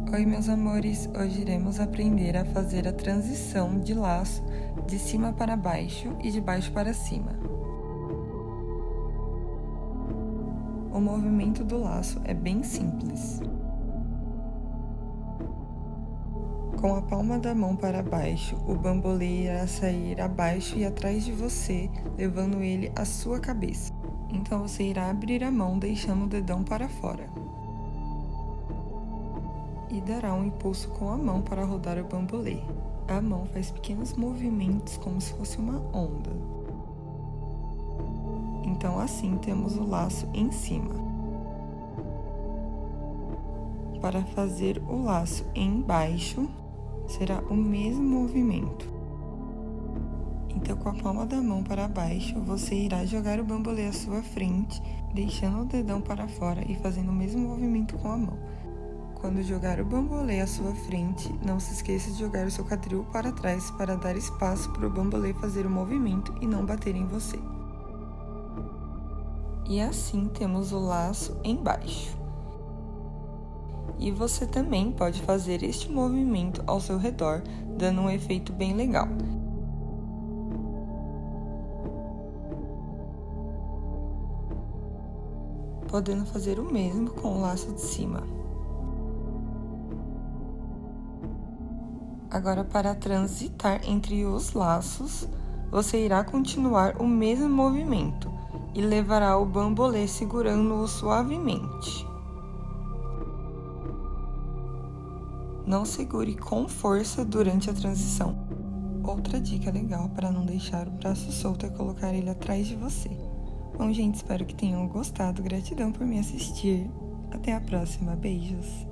Oi, meus amores! Hoje iremos aprender a fazer a transição de laço de cima para baixo e de baixo para cima. O movimento do laço é bem simples. Com a palma da mão para baixo, o bambolê irá sair abaixo e atrás de você, levando ele à sua cabeça. Então você irá abrir a mão, deixando o dedão para fora. E dará um impulso com a mão para rodar o bambolê. A mão faz pequenos movimentos como se fosse uma onda. Então assim temos o laço em cima. Para fazer o laço embaixo, será o mesmo movimento. Então com a palma da mão para baixo, você irá jogar o bambolê à sua frente, deixando o dedão para fora e fazendo o mesmo movimento com a mão. Quando jogar o bambolê à sua frente, não se esqueça de jogar o seu quadril para trás para dar espaço para o bambolê fazer o movimento e não bater em você. E assim temos o laço embaixo. E você também pode fazer este movimento ao seu redor, dando um efeito bem legal. Podendo fazer o mesmo com o laço de cima. Agora, para transitar entre os laços, você irá continuar o mesmo movimento e levará o bambolê segurando-o suavemente. Não segure com força durante a transição. Outra dica legal para não deixar o braço solto é colocar ele atrás de você. Bom, gente, espero que tenham gostado. Gratidão por me assistir. Até a próxima. Beijos!